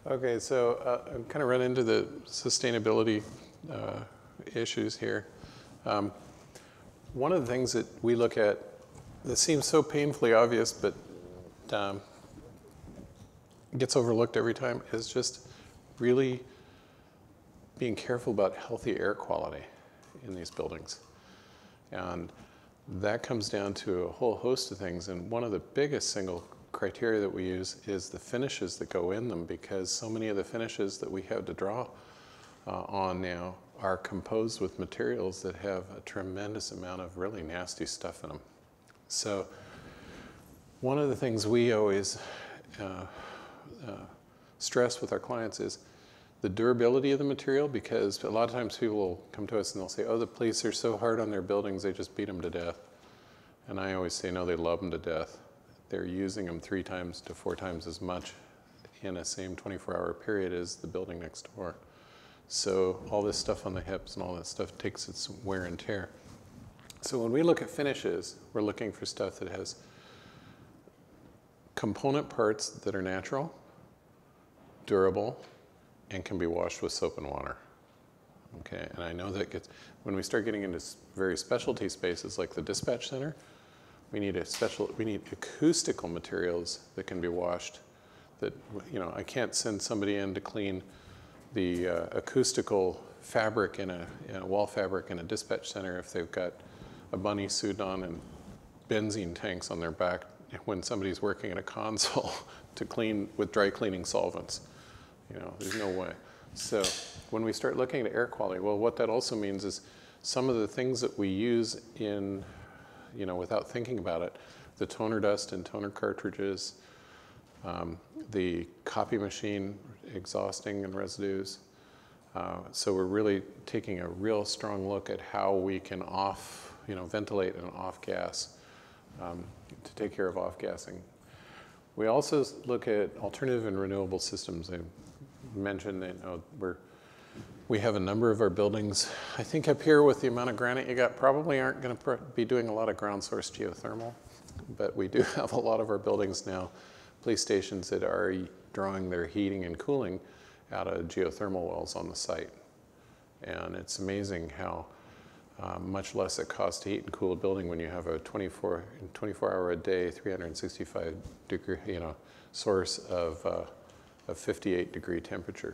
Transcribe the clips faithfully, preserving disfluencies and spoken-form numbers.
Okay, so uh, I'm kind of run into the sustainability uh, issues here. Um, one of the things that we look at that seems so painfully obvious, but um, gets overlooked every time, is just really being careful about healthy air quality in these buildings. And that comes down to a whole host of things. And one of the biggest single criteria that we use is the finishes that go in them, because so many of the finishes that we have to draw uh, on now are composed with materials that have a tremendous amount of really nasty stuff in them. So one of the things we always uh, uh, stress with our clients is the durability of the material, because a lot of times people will come to us and they'll say, oh, the police are so hard on their buildings, they just beat them to death. And I always say, no, they love them to death. They're using them three times to four times as much in a same twenty-four hour period as the building next door. So all this stuff on the hips and all that stuff takes its wear and tear. So when we look at finishes, we're looking for stuff that has component parts that are natural, durable, and can be washed with soap and water. Okay, and I know that gets, when we start getting into very specialty spaces like the dispatch center, we need a special, we need acoustical materials that can be washed. That, you know, I can't send somebody in to clean the uh, acoustical fabric in a, in a wall fabric in a dispatch center if they've got a bunny suit on and benzene tanks on their back when somebody's working at a console to clean with dry cleaning solvents. You know, there's no way. So when we start looking at air quality, well, what that also means is some of the things that we use in, you know, without thinking about it, the toner dust and toner cartridges, um, the copy machine exhausting and residues. Uh, so we're really taking a real strong look at how we can off, you know, ventilate and off gas um, to take care of off gassing. We also look at alternative and renewable systems. I mentioned that, you know, we're, we have a number of our buildings. I think up here with the amount of granite you got, probably aren't going to be doing a lot of ground source geothermal, but we do have a lot of our buildings now, police stations that are drawing their heating and cooling out of geothermal wells on the site. And it's amazing how uh, much less it costs to heat and cool a building when you have a twenty-four hour a day, three hundred sixty-five degree, you know, source of, uh, of fifty-eight degree temperature.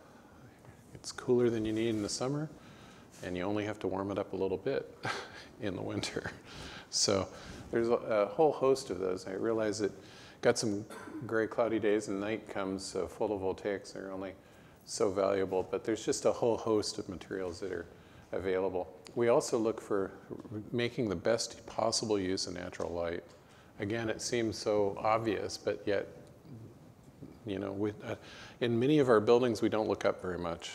It's cooler than you need in the summer, and you only have to warm it up a little bit in the winter. So there's a, a whole host of those. I realize that got some gray, cloudy days and night comes, so photovoltaics are only so valuable, but there's just a whole host of materials that are available. We also look for making the best possible use of natural light. Again, it seems so obvious, but yet, you know, we, uh, in many of our buildings, we don't look up very much.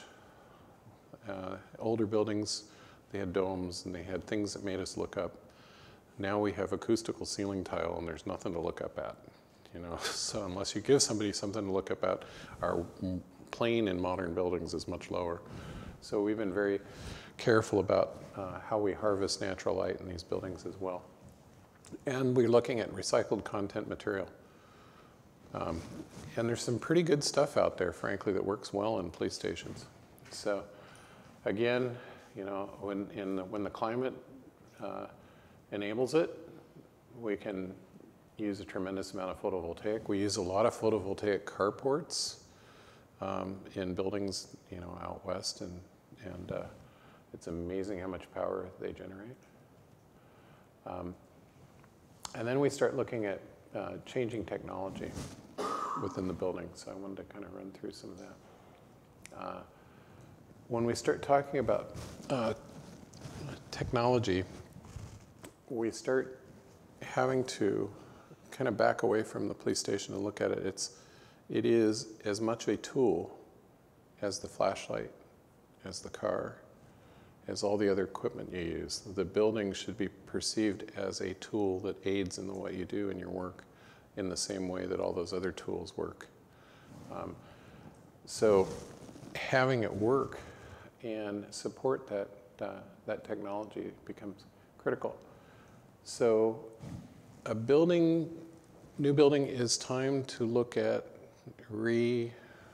Uh, older buildings, they had domes and they had things that made us look up. Now we have acoustical ceiling tile and there's nothing to look up at. You know, so unless you give somebody something to look up at, our plane in modern buildings is much lower. So we've been very careful about uh, how we harvest natural light in these buildings as well. And we're looking at recycled content material. Um, and there's some pretty good stuff out there, frankly, that works well in police stations. So again, you know, when, in the, when the climate uh, enables it, we can use a tremendous amount of photovoltaic. We use a lot of photovoltaic carports um, in buildings, you know, out west, and, and uh, it's amazing how much power they generate. Um, and then we start looking at uh, changing technology within the building. So I wanted to kind of run through some of that. Uh, when we start talking about uh, technology, we start having to kind of back away from the police station and look at it. It's, it is as much a tool as the flashlight, as the car, as all the other equipment you use. The building should be perceived as a tool that aids in the what you do in your work in the same way that all those other tools work. Um, so having it work and support that, uh, that technology becomes critical. So a building, new building is time to look at re,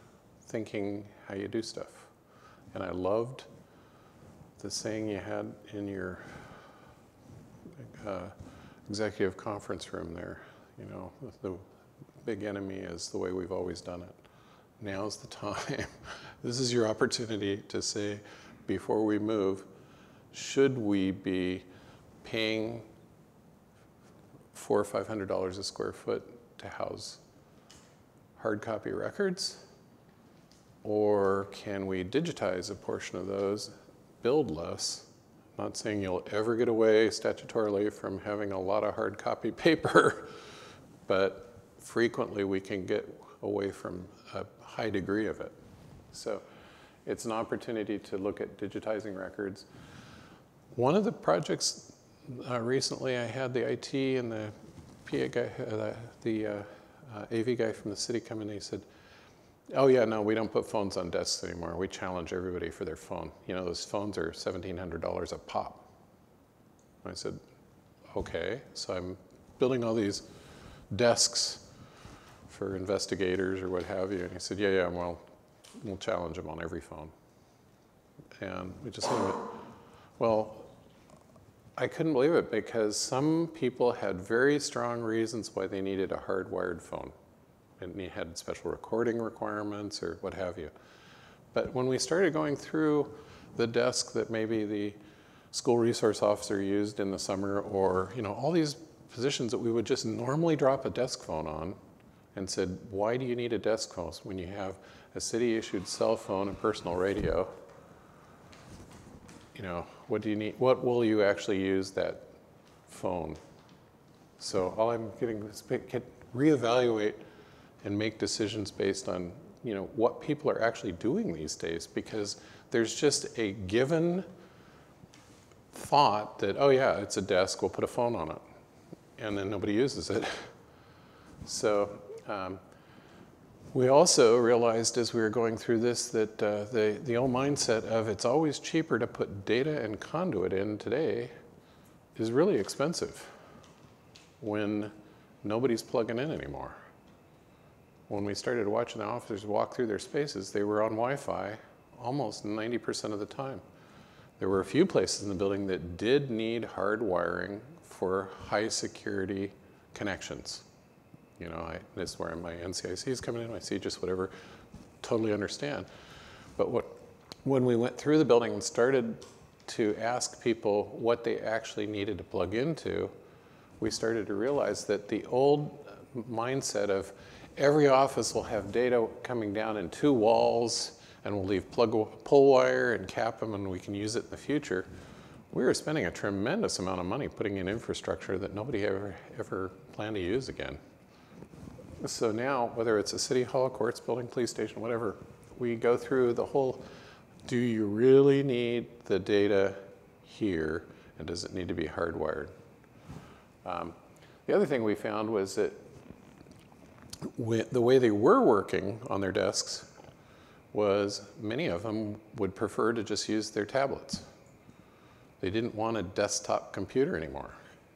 thinking how you do stuff. And I loved the saying you had in your uh, executive conference room there, you know, the big enemy is the way we've always done it. Now's the time. This is your opportunity to say, before we move, should we be paying four or five hundred dollars a square foot to house hard copy records? Or can we digitize a portion of those, build less? I'm not saying you'll ever get away statutorily from having a lot of hard copy paper, but frequently we can get away from a high degree of it. So it's an opportunity to look at digitizing records. One of the projects uh, recently, I had the I T and the P A guy, uh, the uh, uh, A V guy from the city come in and he said, oh yeah, no, we don't put phones on desks anymore. We challenge everybody for their phone. You know, those phones are seventeen hundred dollars a pop. I said, okay. So I'm building all these desks for investigators or what have you. And he said, yeah, yeah, well, we'll challenge them on every phone. And we just went, well, I couldn't believe it because some people had very strong reasons why they needed a hardwired phone. And they had special recording requirements or what have you. But when we started going through the desk that maybe the school resource officer used in the summer, or you know, all these positions that we would just normally drop a desk phone on, and said, why do you need a desk phone when you have a city-issued cell phone and personal radio? You know, what do you need? What will you actually use that phone? So all I'm getting is get, reevaluate and make decisions based on, you know, what people are actually doing these days, because there's just a given thought that, oh yeah, it's a desk, we'll put a phone on it, and then nobody uses it. So um, we also realized as we were going through this that uh, the, the old mindset of it's always cheaper to put data and conduit in today is really expensive when nobody's plugging in anymore. When we started watching the officers walk through their spaces, they were on Wi-Fi almost ninety percent of the time. There were a few places in the building that did need hard wiring for high security connections. You know, I, this is where my N C I C is coming in, I see just whatever, totally understand. But what, when we went through the building and started to ask people what they actually needed to plug into, we started to realize that the old mindset of every office will have data coming down in two walls and we'll leave plug pull wire and cap them and we can use it in the future. We were spending a tremendous amount of money putting in infrastructure that nobody ever, ever planned to use again. So now, whether it's a city hall, courts building, police station, whatever, we go through the whole, do you really need the data here and does it need to be hardwired? Um, the other thing we found was that we, the way they were working on their desks was many of them would prefer to just use their tablets. They didn't want a desktop computer anymore.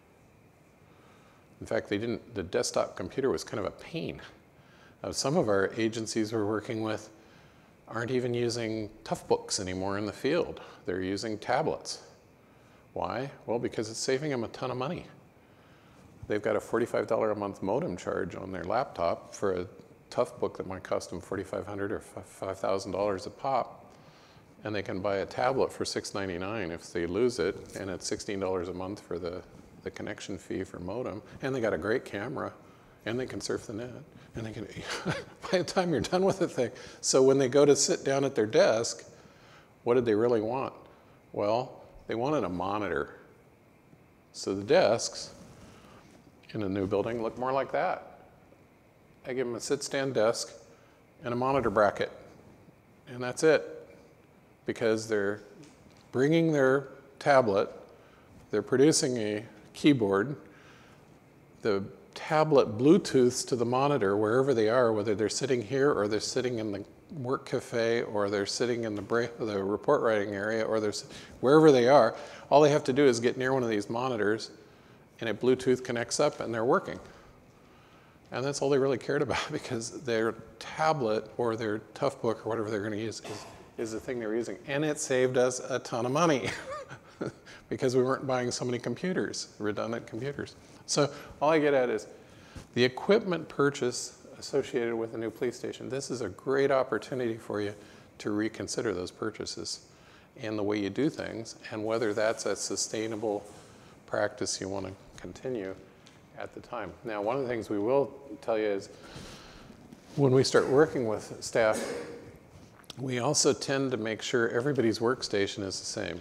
In fact, they didn't, the desktop computer was kind of a pain. Uh, some of our agencies we're working with aren't even using tough books anymore in the field. They're using tablets. Why? Well, because it's saving them a ton of money. They've got a forty-five dollars a month modem charge on their laptop for a tough book that might cost them forty-five hundred dollars or five thousand dollars a pop. And they can buy a tablet for six ninety-nine if they lose it, and it's sixteen dollars a month for the, the connection fee for modem. And they got a great camera, and they can surf the net. And they can, by the time you're done with the thing. So when they go to sit down at their desk, what did they really want? Well, they wanted a monitor. So the desks in a new building look more like that. I give them a sit-stand desk and a monitor bracket, and that's it. Because they're bringing their tablet, they're producing a keyboard, the tablet Bluetooths to the monitor wherever they are, whether they're sitting here or they're sitting in the work cafe or they're sitting in the, the report writing area or they're wherever they are. All they have to do is get near one of these monitors and it Bluetooth connects up and they're working. And that's all they really cared about, because their tablet or their Toughbook or whatever they're going to use is, is the thing they were using. And it saved us a ton of money because we weren't buying so many computers, redundant computers. So all I get at is the equipment purchase associated with a new police station. This is a great opportunity for you to reconsider those purchases and the way you do things, and whether that's a sustainable practice you want to continue at the time. Now, one of the things we will tell you is when we start working with staff, we also tend to make sure everybody's workstation is the same.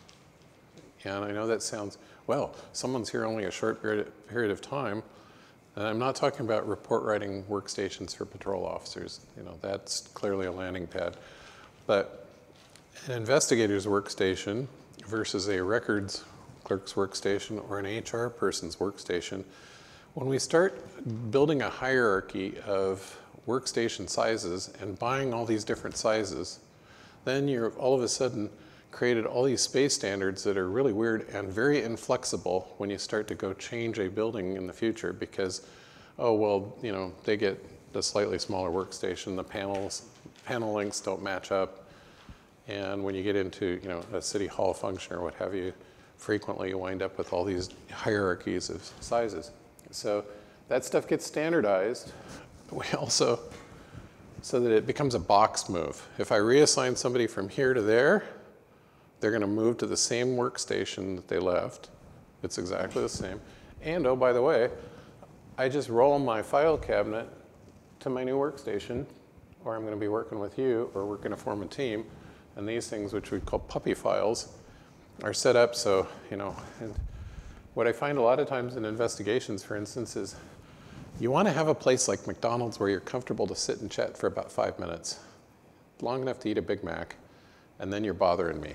And I know that sounds, well, someone's here only a short period, period of time, and I'm not talking about report writing workstations for patrol officers. You know, that's clearly a landing pad. But an investigator's workstation versus a records clerk's workstation or an H R person's workstation, when we start building a hierarchy of workstation sizes and buying all these different sizes, then you're all of a sudden created all these space standards that are really weird and very inflexible when you start to go change a building in the future, because, oh, well, you know, they get the slightly smaller workstation, the panels, panel lengths don't match up, and when you get into, you know, a city hall function or what have you, frequently you wind up with all these hierarchies of sizes. So that stuff gets standardized. We also, so that it becomes a box move. If I reassign somebody from here to there, they're going to move to the same workstation that they left. It's exactly the same. And oh, by the way, I just roll my file cabinet to my new workstation, or I'm going to be working with you, or we're going to form a team. And these things, which we call puppy files, are set up so, you know, and what I find a lot of times in investigations, for instance, is you want to have a place like McDonald's where you're comfortable to sit and chat for about five minutes, long enough to eat a Big Mac, and then you're bothering me.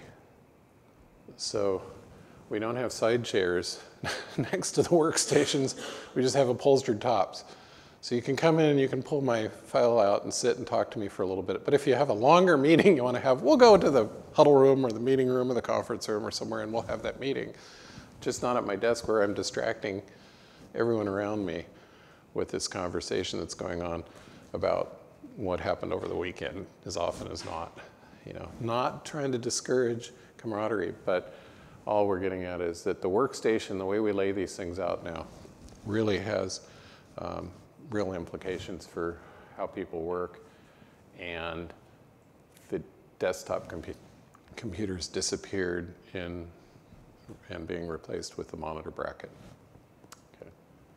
So we don't have side chairs next to the workstations. We just have upholstered tops. So you can come in and you can pull my file out and sit and talk to me for a little bit. But if you have a longer meeting you want to have, we'll go to the huddle room or the meeting room or the conference room or somewhere, and we'll have that meeting. Just not at my desk where I'm distracting everyone around me with this conversation that's going on about what happened over the weekend as often as not. You know, not trying to discourage camaraderie, but all we're getting at is that the workstation, the way we lay these things out now, really has um, real implications for how people work, and the desktop compu computers disappeared in and being replaced with the monitor bracket. Okay.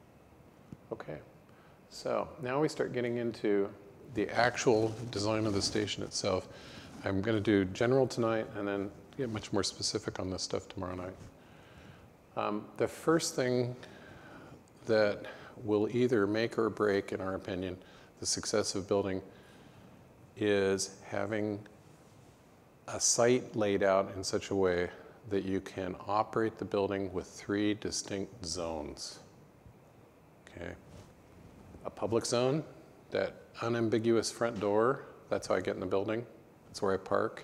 Okay. So now we start getting into the actual design of the station itself. I'm going to do general tonight and then get much more specific on this stuff tomorrow night. Um, the first thing that will either make or break, in our opinion, the success of building is having a site laid out in such a way that you can operate the building with three distinct zones. Okay. A public zone, that unambiguous front door, that's how I get in the building, that's where I park.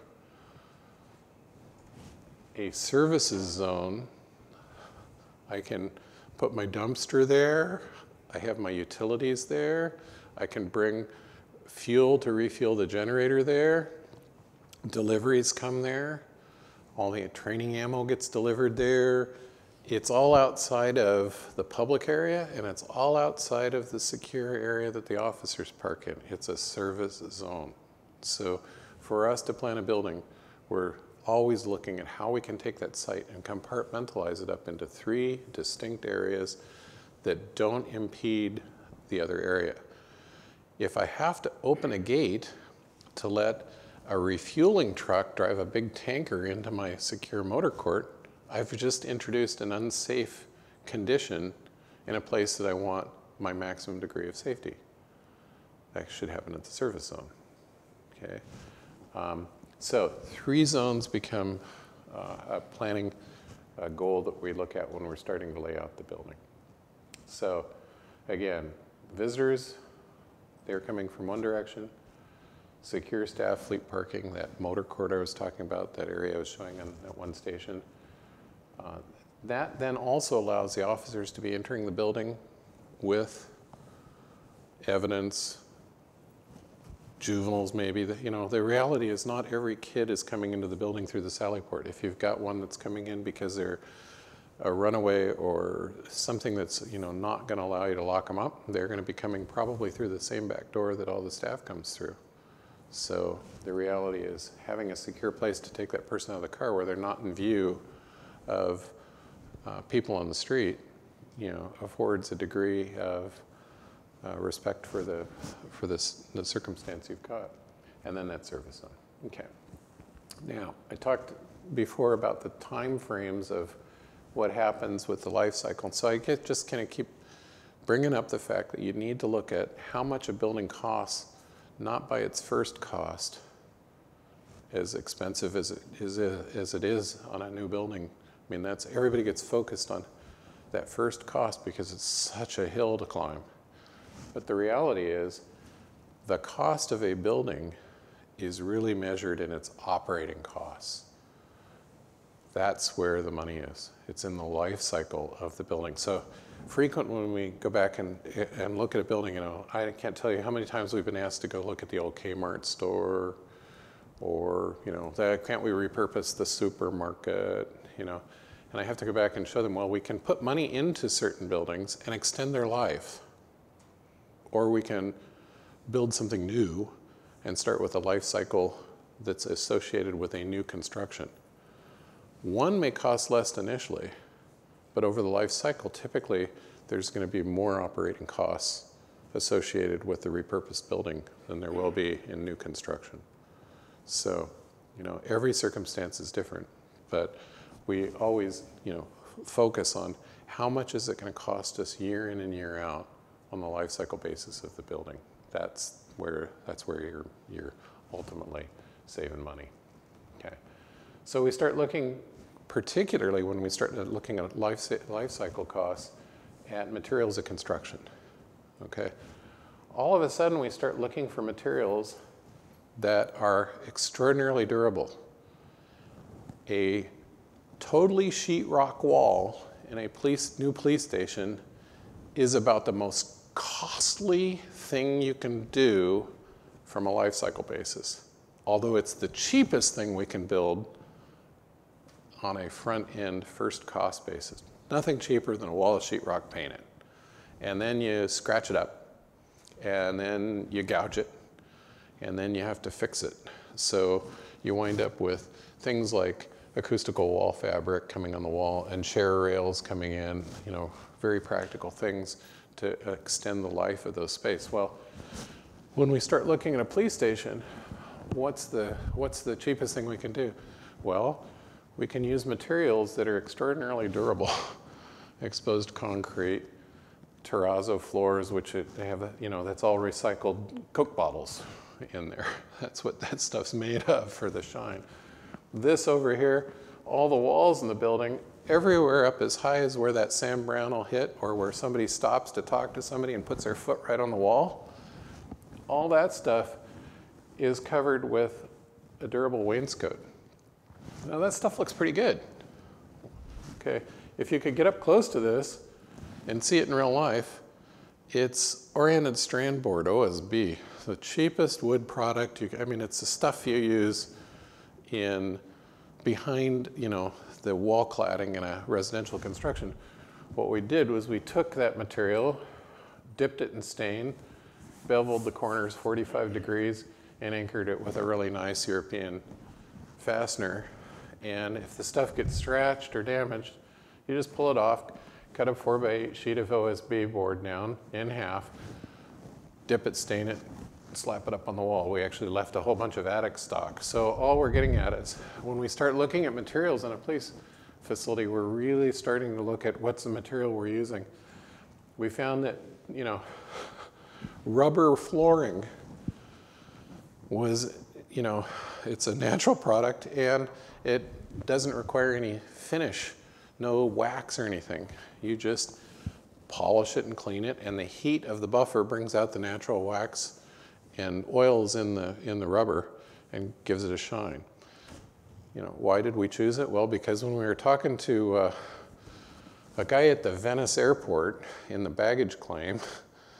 A services zone, I can put my dumpster there, I have my utilities there, I can bring fuel to refuel the generator there, deliveries come there, all the training ammo gets delivered there. It's all outside of the public area, and it's all outside of the secure area that the officers park in. It's a service zone. So for us to plan a building, we're always looking at how we can take that site and compartmentalize it up into three distinct areas that don't impede the other area. If I have to open a gate to let a refueling truck drive a big tanker into my secure motor court, I've just introduced an unsafe condition in a place that I want my maximum degree of safety. That should happen at the service zone. Okay. Um, so three zones become uh, a planning uh, goal that we look at when we're starting to lay out the building. So again, visitors, they're coming from one direction. Secure staff, fleet parking, that motor court I was talking about, that area I was showing on at one station. Uh, that then also allows the officers to be entering the building with evidence, juveniles maybe. You know, the reality is not every kid is coming into the building through the sally port. If you've got one that's coming in because they're a runaway or something that's, you know, not going to allow you to lock them up, they're going to be coming probably through the same back door that all the staff comes through. So the reality is having a secure place to take that person out of the car where they're not in view of uh, people on the street, you know, affords a degree of uh, respect for the for this the circumstance you've got, and then that service zone. Okay. Now I talked before about the time frames of what happens with the life cycle. So I get just kind of keep bringing up the fact that you need to look at how much a building costs, not by its first cost, as expensive as it is, as it is on a new building. I mean, that's, everybody gets focused on that first cost because it's such a hill to climb. But the reality is the cost of a building is really measured in its operating costs. That's where the money is. It's in the life cycle of the building. So frequent when we go back and, and look at a building, you know, I can't tell you how many times we've been asked to go look at the old Kmart store, or, you know, that, can't we repurpose the supermarket, you know? And I have to go back and show them, well, we can put money into certain buildings and extend their life. Or we can build something new and start with a life cycle that's associated with a new construction. One may cost less initially, but over the life cycle, typically, there's going to be more operating costs associated with the repurposed building than there will be in new construction. So, you know, every circumstance is different, but we always, you know, focus on how much is it going to cost us year in and year out on the life cycle basis of the building. That's where, that's where you're, you're ultimately saving money. Okay. So we start looking, particularly when we start looking at life, life cycle costs, at materials of construction. Okay. All of a sudden we start looking for materials that are extraordinarily durable. A totally sheetrock wall in a police, new police station is about the most costly thing you can do from a life cycle basis. Although it's the cheapest thing we can build on a front end first cost basis. Nothing cheaper than a wall of sheetrock painted. And then you scratch it up, and then you gouge it, and then you have to fix it. So you wind up with things like acoustical wall fabric coming on the wall and share rails coming in, you know, very practical things to extend the life of those space. Well, when we start looking at a police station, what's the, what's the cheapest thing we can do? Well, we can use materials that are extraordinarily durable. Exposed concrete, terrazzo floors, which it, they have, you know, that's all recycled Coke bottles in there. That's what that stuff's made of for the shine. This over here, all the walls in the building, everywhere up as high as where that Sam Brown will hit, or where somebody stops to talk to somebody and puts their foot right on the wall, all that stuff is covered with a durable wainscot. Now that stuff looks pretty good. Okay, if you could get up close to this and see it in real life, it's oriented strand board, O S B, the cheapest wood product. You, I mean, it's the stuff you use in behind, you know, the wall cladding in a residential construction. What we did was we took that material, dipped it in stain, beveled the corners forty-five degrees, and anchored it with a really nice European fastener. And if the stuff gets scratched or damaged, you just pull it off, cut a four by eight sheet of O S B board down in half, dip it, stain it, slap it up on the wall. We actually left a whole bunch of attic stock. So all we're getting at is when we start looking at materials in a police facility, we're really starting to look at what's the material we're using. We found that, you know, rubber flooring was, you know, it's a natural product and it doesn't require any finish, no wax or anything. You just polish it and clean it, and the heat of the buffer brings out the natural wax and oils in the, in the rubber and gives it a shine. You know, why did we choose it? Well, because when we were talking to uh, a guy at the Venice airport in the baggage claim,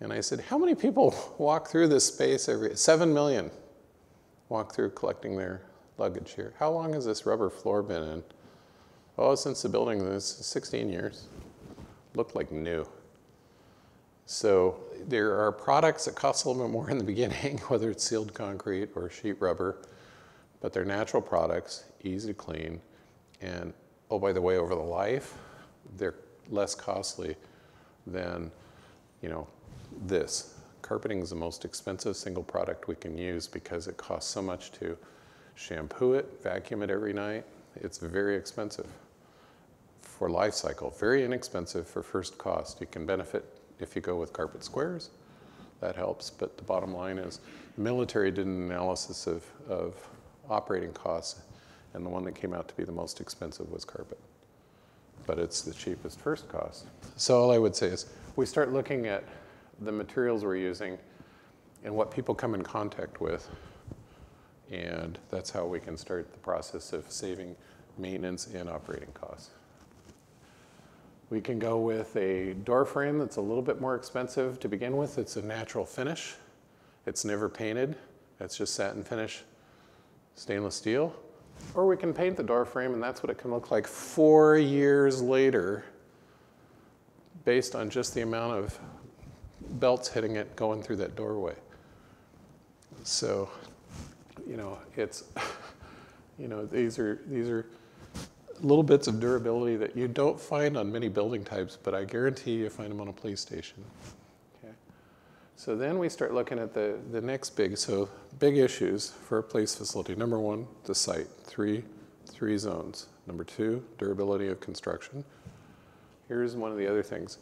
And I said, how many people walk through this space every, seven million walk through collecting their luggage here. How long has this rubber floor been in? Oh, since the building was sixteen years. Looked like new. So there are products that cost a little bit more in the beginning, whether it's sealed concrete or sheet rubber, but they're natural products, easy to clean, and oh, by the way, over the life, they're less costly than, you know, this. Carpeting is the most expensive single product we can use because it costs so much to shampoo it, vacuum it every night. It's very expensive for life cycle, very inexpensive for first cost. You can benefit if you go with carpet squares, that helps, but the bottom line is the military did an analysis of, of operating costs, and the one that came out to be the most expensive was carpet. But it's the cheapest first cost. So all I would say is we start looking at the materials we're using and what people come in contact with, and that's how we can start the process of saving maintenance and operating costs. We can go with a door frame that's a little bit more expensive to begin with. It's a natural finish. It's never painted. It's just satin finish stainless steel. Or we can paint the door frame, and that's what it can look like four years later based on just the amount of belts hitting it going through that doorway. So, you know, it's, you know, these are, these are little bits of durability that you don't find on many building types, but I guarantee you find them on a police station. Okay. So then we start looking at the, the next big, so big issues for a police facility. Number one, the site, three, three zones. Number two, durability of construction. Here's one of the other things.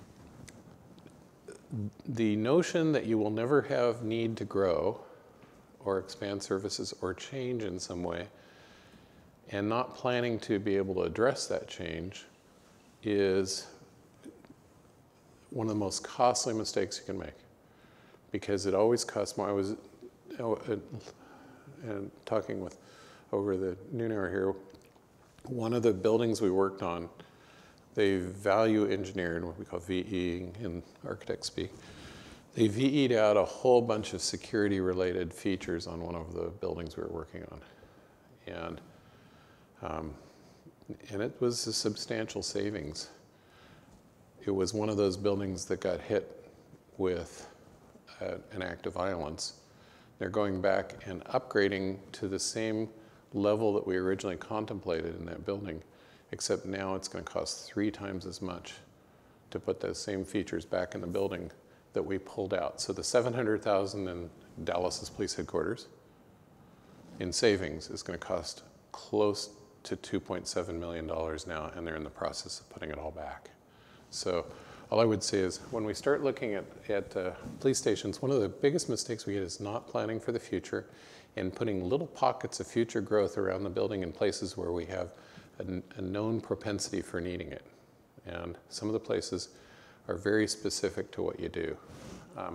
The notion that you will never have need to grow or expand services or change in some way, and not planning to be able to address that change is one of the most costly mistakes you can make, because it always costs more. I was uh, uh, talking with, over the noon hour here, one of the buildings we worked on, they value engineered, what we call V E in architect speak. They V E'd out a whole bunch of security related features on one of the buildings we were working on. And Um, and it was a substantial savings. It was one of those buildings that got hit with uh, an act of violence. They're going back and upgrading to the same level that we originally contemplated in that building, except now it's going to cost three times as much to put those same features back in the building that we pulled out. So the seven hundred thousand dollars in Dallas's police headquarters in savings is going to cost close to two point seven million dollars now, and they're in the process of putting it all back. So all I would say is when we start looking at, at uh, police stations, one of the biggest mistakes we get is not planning for the future and putting little pockets of future growth around the building in places where we have a, a known propensity for needing it. And some of the places are very specific to what you do. Um,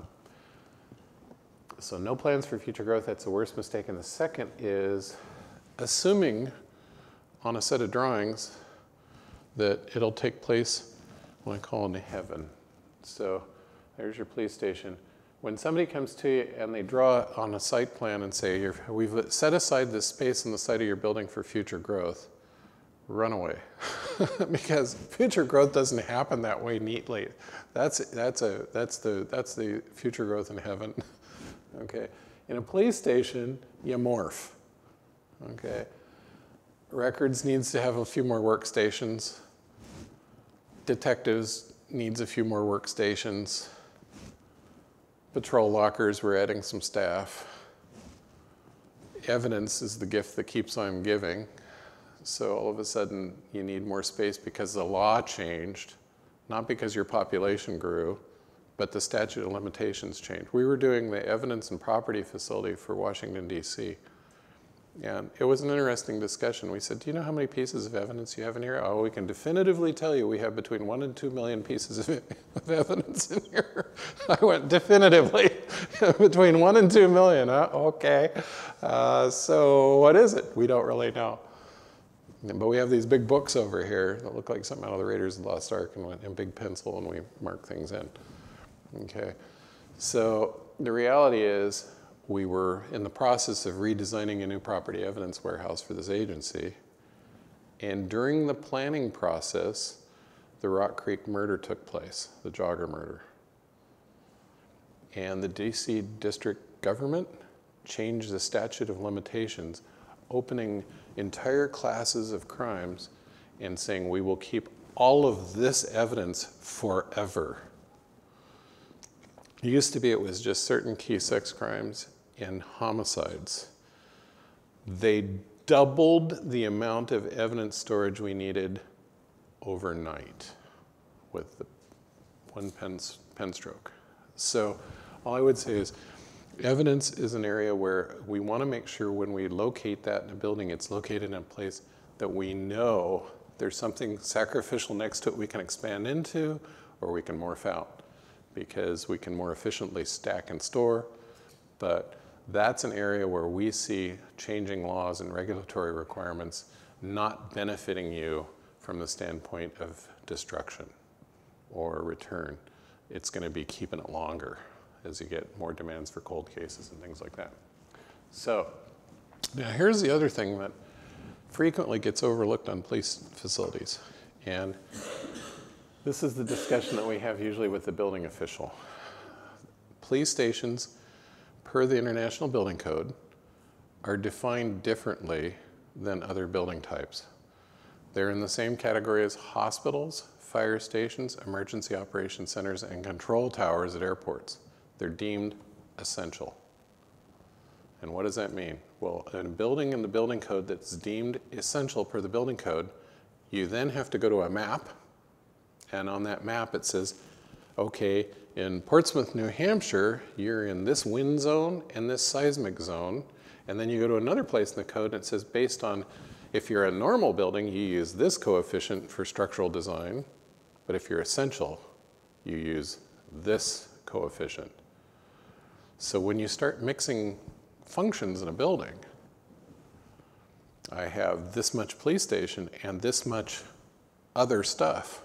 so no plans for future growth, that's the worst mistake. And the second is assuming on a set of drawings that it'll take place what I call in heaven. So there's your police station. When somebody comes to you and they draw on a site plan and say, You're, we've set aside this space on the side of your building for future growth, run away. Because future growth doesn't happen that way neatly. That's, that's, a, that's, the, that's the future growth in heaven. Okay. In a police station, you morph. Okay. Records needs to have a few more workstations. Detectives needs a few more workstations. Patrol lockers, we're adding some staff. Evidence is the gift that keeps on giving. So all of a sudden you need more space because the law changed, not because your population grew, but the statute of limitations changed. We were doing the evidence and property facility for Washington, D C, and it was an interesting discussion. We said, do you know how many pieces of evidence you have in here? Oh, we can definitively tell you we have between one and two million pieces of, of evidence in here. I went, definitively, between one and two million, huh? Okay. Uh, so what is it? We don't really know. But we have these big books over here that look like something out of the Raiders of the Lost Ark, and in big pencil, and we mark things in. Okay. So the reality is we were in the process of redesigning a new property evidence warehouse for this agency. And during the planning process, the Rock Creek murder took place, the jogger murder. And the D C district government changed the statute of limitations, opening entire classes of crimes and saying we will keep all of this evidence forever. It used to be it was just certain key sex crimes and homicides. They doubled the amount of evidence storage we needed overnight with the one pen, pen stroke. So all I would say is evidence is an area where we want to make sure when we locate that in a building, it's located in a place that we know there's something sacrificial next to it we can expand into or we can morph out, because we can more efficiently stack and store. But that's an area where we see changing laws and regulatory requirements not benefiting you from the standpoint of destruction or return. It's going to be keeping it longer as you get more demands for cold cases and things like that. So now here's the other thing that frequently gets overlooked on police facilities. And this is the discussion that we have usually with the building official. Police stations, per the International Building Code, are defined differently than other building types. They're in the same category as hospitals, fire stations, emergency operations centers, and control towers at airports. They're deemed essential. And what does that mean? Well, in a building in the building code that's deemed essential per the building code, you then have to go to a map, and on that map it says, okay, in Portsmouth, New Hampshire, you're in this wind zone and this seismic zone, and then you go to another place in the code and it says based on, if you're a normal building, you use this coefficient for structural design, but if you're essential, you use this coefficient. So when you start mixing functions in a building, I have this much police station and this much other stuff.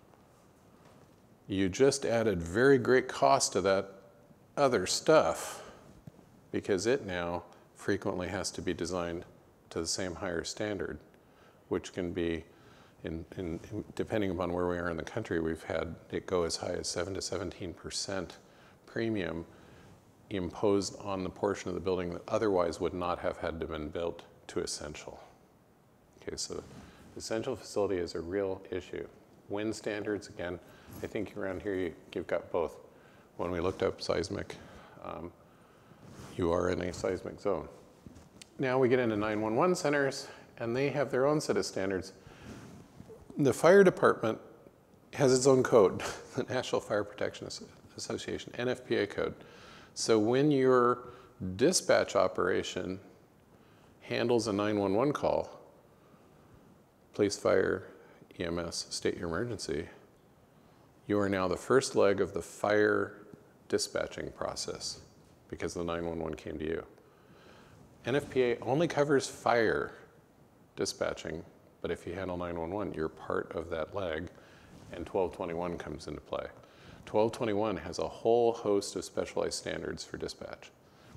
You just added very great cost to that other stuff because it now frequently has to be designed to the same higher standard, which can be, in, in, depending upon where we are in the country, we've had it go as high as seven to seventeen percent premium imposed on the portion of the building that otherwise would not have had to have been built to essential. Okay, so essential facility is a real issue. Wind standards, again, I think around here you, you've got both. When we looked up seismic, um, you are in a seismic zone. Now we get into nine one one centers, and they have their own set of standards. The fire department has its own code, the National Fire Protection Association, N F P A code. So when your dispatch operation handles a nine one one call, police, fire, E M S, state your emergency, you are now the first leg of the fire dispatching process because the nine one one came to you. N F P A only covers fire dispatching, but if you handle nine one one, you're part of that leg, and twelve twenty-one comes into play. twelve twenty-one has a whole host of specialized standards for dispatch.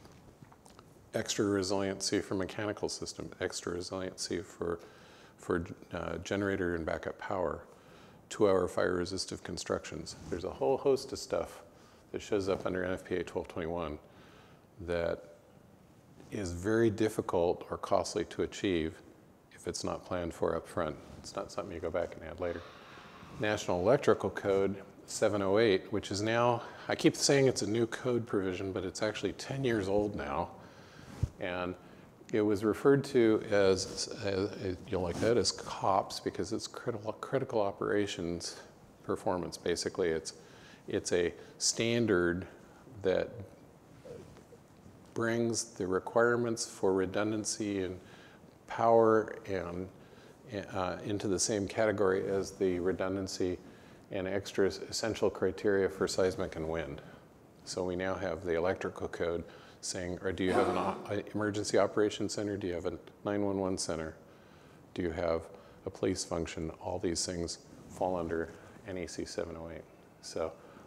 Extra resiliency for mechanical system, extra resiliency for, for uh, generator and backup power, two-hour fire resistive constructions. There's a whole host of stuff that shows up under N F P A twelve twenty-one that is very difficult or costly to achieve if it's not planned for up front. It's not something you go back and add later. National Electrical Code seven oh eight, which is now, I keep saying it's a new code provision, but it's actually ten years old now. And it was referred to as, as you'll like that, as COPS because it's critical, critical operations performance. Basically, it's, it's a standard that brings the requirements for redundancy and power and uh, into the same category as the redundancy and extra essential criteria for seismic and wind. So we now have the electrical code saying, or do you have an uh, emergency operations center? Do you have a nine one one center? Do you have a police function? All these things fall under N E C seven oh eight. So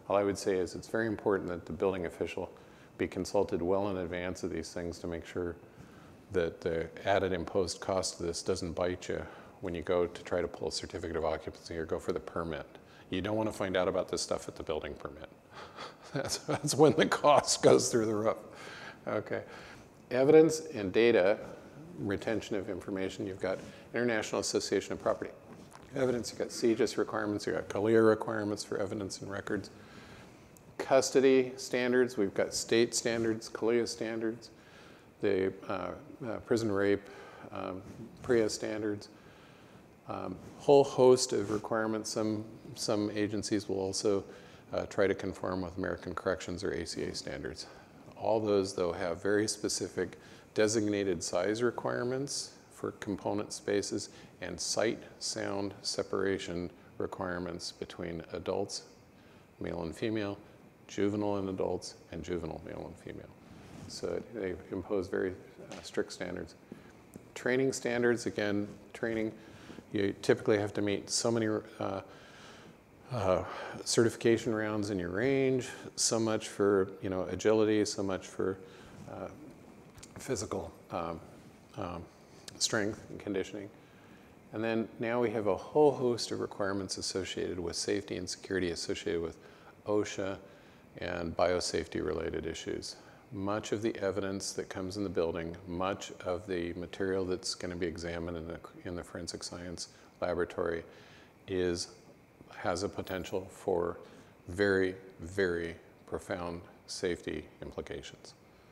all I would say is it's very important that the building official be consulted well in advance of these things to make sure that the added imposed cost of this doesn't bite you when you go to try to pull a certificate of occupancy or go for the permit. You don't want to find out about this stuff at the building permit. that's, that's when the cost goes through the roof. Okay. Evidence and data, retention of information. You've got International Association of Property Evidence. You've got C G I S requirements. You've got CALIA requirements for evidence and records. Custody standards. We've got state standards, CALIA standards, the uh, uh, prison rape, um, PREA standards. Um, whole host of requirements. Some, some agencies will also uh, try to conform with American Corrections or A C A standards. All those, though, have very specific designated size requirements for component spaces and sight sound separation requirements between adults, male and female, juvenile and adults, and juvenile male and female. So they impose very uh, strict standards. Training standards, again, training, you typically have to meet so many uh, uh, certification rounds in your range, so much for you know agility, so much for uh, physical um, um, strength and conditioning. And then now we have a whole host of requirements associated with safety and security associated with OSHA and biosafety related issues. Much of the evidence that comes in the building, much of the material that's going to be examined in the, in the forensic science laboratory is, has a potential for very, very profound safety implications.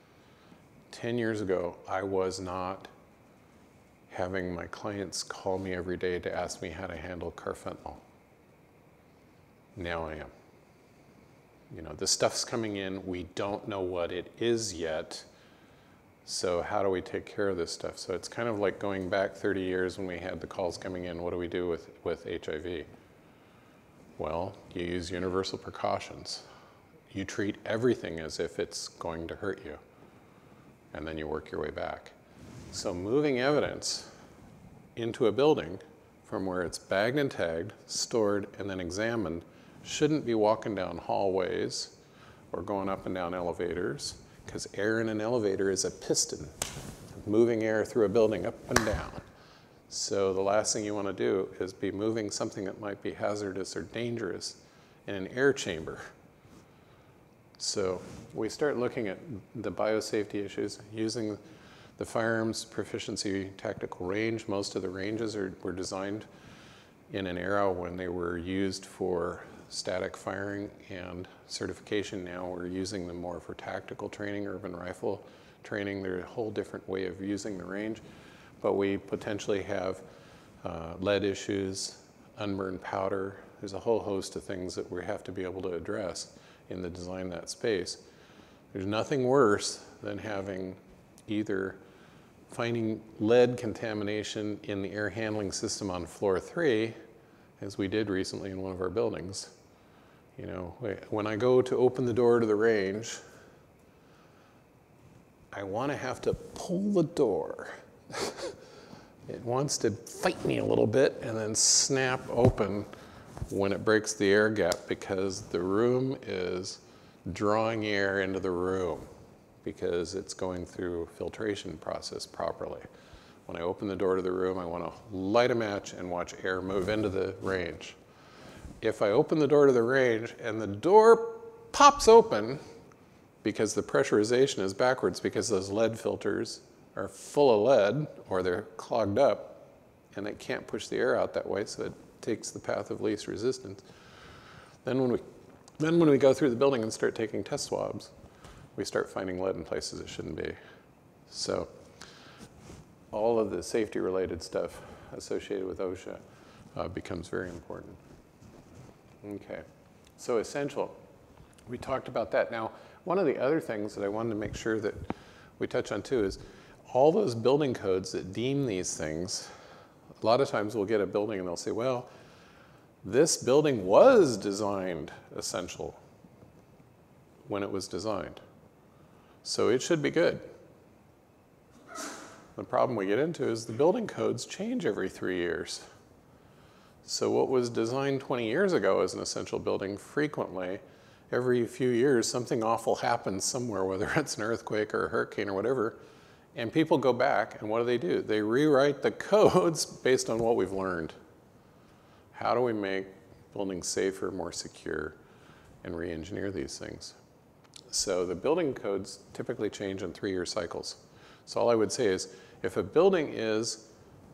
Ten years ago, I was not having my clients call me every day to ask me how to handle carfentanil. Now I am. You know, the stuff's coming in, we don't know what it is yet, so how do we take care of this stuff? So it's kind of like going back thirty years when we had the calls coming in, what do we do with, with H I V? Well, you use universal precautions. You treat everything as if it's going to hurt you, and then you work your way back. So moving evidence into a building from where it's bagged and tagged, stored, and then examined shouldn't be walking down hallways or going up and down elevators, because air in an elevator is a piston, moving air through a building up and down. So the last thing you want to do is be moving something that might be hazardous or dangerous in an air chamber. So we start looking at the biosafety issues using the firearms proficiency tactical range. Most of the ranges are, were designed in an era when they were used for static firing and certification. Now we're using them more for tactical training, urban rifle training. They're a whole different way of using the range. But we potentially have uh, lead issues, unburned powder. There's a whole host of things that we have to be able to address in the design of that space. There's nothing worse than having either finding lead contamination in the air handling system on floor three, as we did recently in one of our buildings. You know, when I go to open the door to the range, I want to have to pull the door. It wants to fight me a little bit and then snap open when it breaks the air gap, because the room is drawing air into the room because it's going through filtration process properly. When I open the door to the room, I want to light a match and watch air move into the range. If I open the door to the range and the door pops open because the pressurization is backwards, because those lead filters are full of lead or they're clogged up and they can't push the air out that way, so it takes the path of least resistance. Then when we, then when we go through the building and start taking test swabs, we start finding lead in places it shouldn't be. So all of the safety related stuff associated with OSHA uh, becomes very important. Okay, so essential. We talked about that. Now, one of the other things that I wanted to make sure that we touch on too is all those building codes that deem these things. A lot of times we'll get a building and they'll say, well, this building was designed essential when it was designed, so it should be good. The problem we get into is the building codes change every three years. So what was designed twenty years ago as an essential building frequently every few years, something awful happens somewhere, whether it's an earthquake or a hurricane or whatever, and people go back, and what do they do? They rewrite the codes based on what we've learned. How do we make buildings safer, more secure, and re-engineer these things? So the building codes typically change in three-year cycles. So all I would say is, if a building is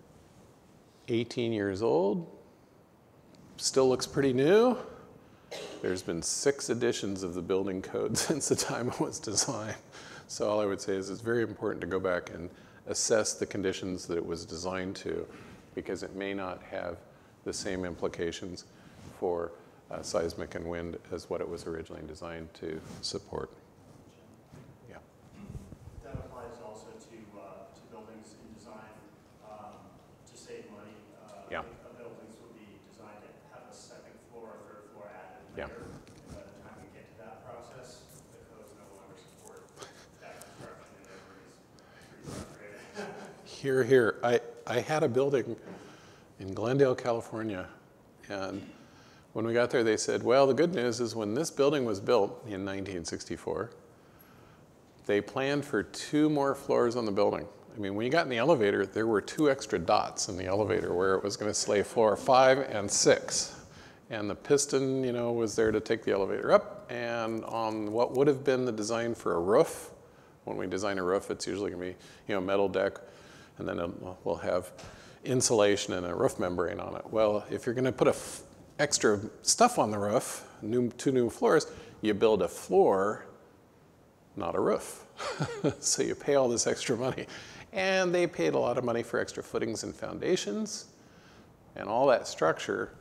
eighteen years old, still looks pretty new, there's been six editions of the building code since the time it was designed. So all I would say is it's very important to go back and assess the conditions that it was designed to, because it may not have the same implications for uh, seismic and wind as what it was originally designed to support. Yeah. That applies also to, uh, to buildings in design um, to save money. Uh, Yeah. Uh, buildings would be designed to have a second floor or third floor added Yeah. later. And by the time we get to that process, the codes no longer support that construction and everybody's pretty frustrated. Here, here. I, I had a building in Glendale, California, and when we got there, they said, well, the good news is when this building was built in nineteen sixty-four, they planned for two more floors on the building. I mean, when you got in the elevator, there were two extra dots in the elevator where it was going to say floor five and six. And the piston, you know, was there to take the elevator up. And on what would have been the design for a roof, when we design a roof, it's usually going to be, you know, metal deck, and then it'll, we'll have insulation and a roof membrane on it. Well, if you're going to put a f extra stuff on the roof, new, two new floors, you build a floor, not a roof. So you pay all this extra money. And they paid a lot of money for extra footings and foundations and all that structure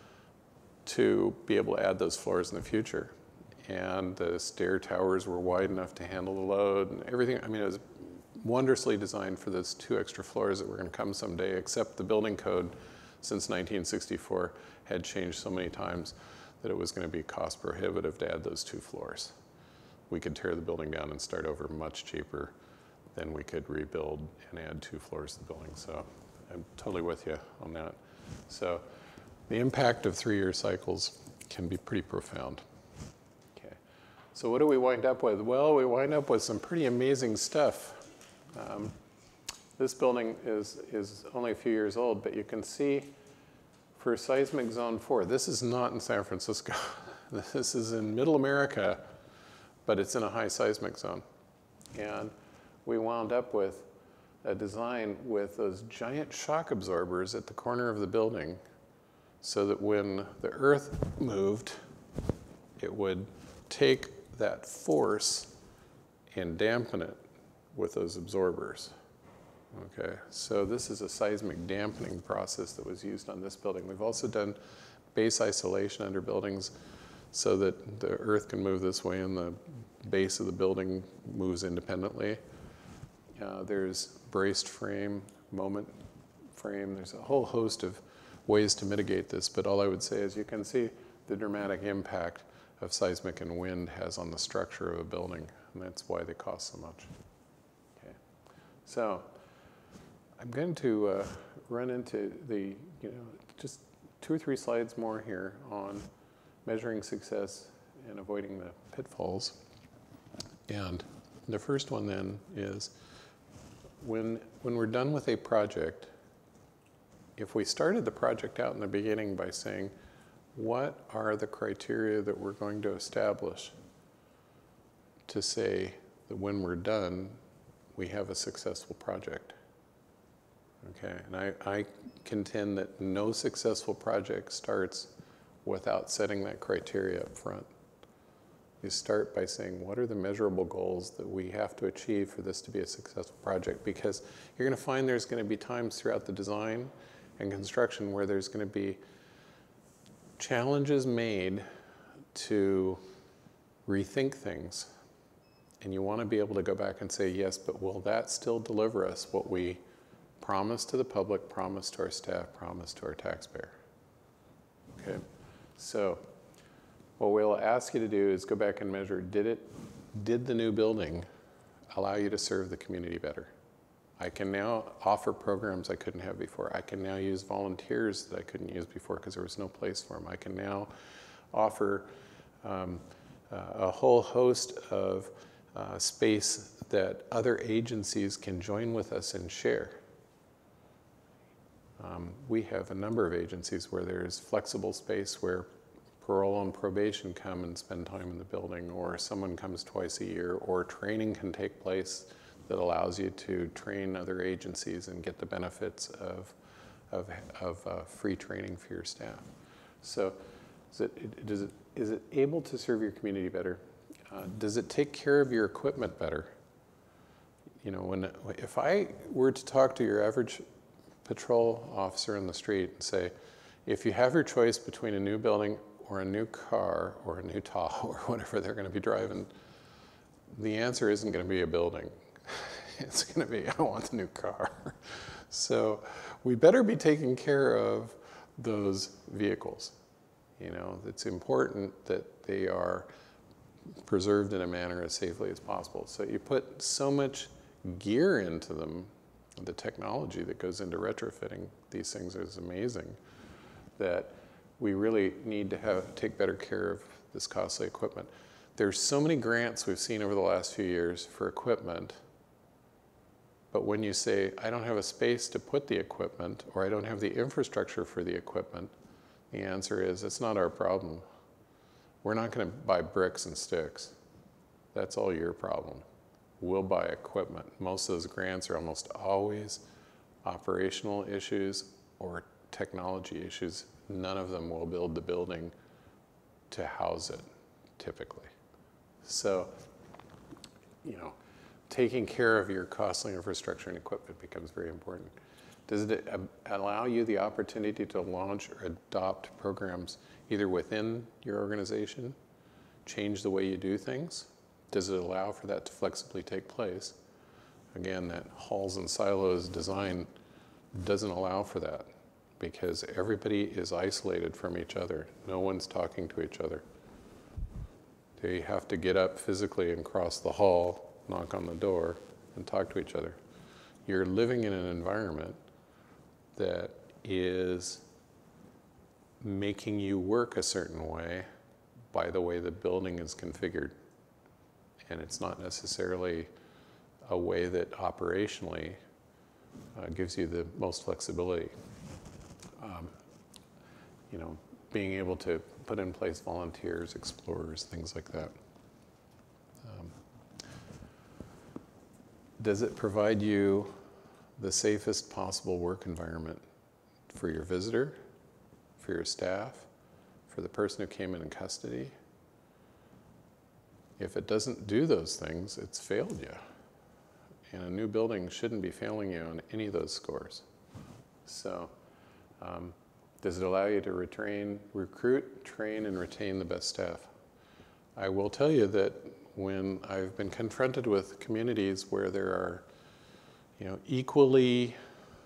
to be able to add those floors in the future. And the stair towers were wide enough to handle the load and everything. I mean, it was wondrously designed for those two extra floors that were going to come someday, except the building code since nineteen sixty-four had changed so many times that it was going to be cost prohibitive to add those two floors. We could tear the building down and start over much cheaper than we could rebuild and add two floors to the building. So I'm totally with you on that. So the impact of three-year cycles can be pretty profound. Okay. So what do we wind up with? Well, we wind up with some pretty amazing stuff. Um, this building is, is only a few years old, but you can see for seismic zone four, this is not in San Francisco. This is in middle America, but it's in a high seismic zone. And we wound up with a design with those giant shock absorbers at the corner of the building so that when the earth moved, it would take that force and dampen it with those absorbers. Okay, so this is a seismic dampening process that was used on this building. We've also done base isolation under buildings so that the earth can move this way and the base of the building moves independently. Uh, there's braced frame, moment frame. There's a whole host of ways to mitigate this, but all I would say is you can see the dramatic impact of seismic and wind has on the structure of a building, and that's why they cost so much. Okay, so I'm going to uh, run into the, you know, just two or three slides more here on measuring success and avoiding the pitfalls. And the first one then is when, when we're done with a project, if we started the project out in the beginning by saying, what are the criteria that we're going to establish to say that when we're done, we have a successful project? Okay, and I, I contend that no successful project starts without setting that criteria up front. You start by saying, what are the measurable goals that we have to achieve for this to be a successful project? Because you're going to find there's going to be times throughout the design and construction where there's going to be challenges made to rethink things. And you want to be able to go back and say, yes, but will that still deliver us what we promised to the public, promised to our staff, promised to our taxpayer? Okay, so what we'll ask you to do is go back and measure, did it, did the new building allow you to serve the community better? I can now offer programs I couldn't have before. I can now use volunteers that I couldn't use before because there was no place for them. I can now offer um, uh, a whole host of uh, space that other agencies can join with us and share. Um, we have a number of agencies where there's flexible space where parole and probation come and spend time in the building, or someone comes twice a year, or training can take place that allows you to train other agencies and get the benefits of, of, of uh, free training for your staff. So is it, does it, is it able to serve your community better? Uh, does it take care of your equipment better? You know, when, if I were to talk to your average patrol officer in the street and say, if you have your choice between a new building or a new car or a new Tahoe or whatever they're going to be driving, the answer isn't going to be a building. It's going to be, I want the new car. So we better be taking care of those vehicles. You know, it's important that they are preserved in a manner as safely as possible. So you put so much gear into them, the technology that goes into retrofitting these things is amazing, that we really need to have take better care of this costly equipment. There's so many grants we've seen over the last few years for equipment, but when you say, I don't have a space to put the equipment, or I don't have the infrastructure for the equipment, the answer is, it's not our problem. We're not going to buy bricks and sticks. That's all your problem. We'll buy equipment. Most of those grants are almost always operational issues or technology issues. None of them will build the building to house it, typically. So, you know, taking care of your costly infrastructure and equipment becomes very important. Does it allow you the opportunity to launch or adopt programs either within your organization, change the way you do things? Does it allow for that to flexibly take place? Again, that halls and silos design doesn't allow for that because everybody is isolated from each other. No one's talking to each other. They have to get up physically and cross the hall, knock on the door, and talk to each other. You're living in an environment that is making you work a certain way by the way the building is configured. And it's not necessarily a way that operationally uh, gives you the most flexibility. Um, you know, being able to put in place volunteers, explorers, things like that. Um, does it provide you the safest possible work environment for your visitor, for your staff, for the person who came in in custody? If it doesn't do those things, it's failed you. And a new building shouldn't be failing you on any of those scores. So, um, does it allow you to retrain, recruit, train, and retain the best staff? I will tell you that when I've been confronted with communities where there are, you know, equally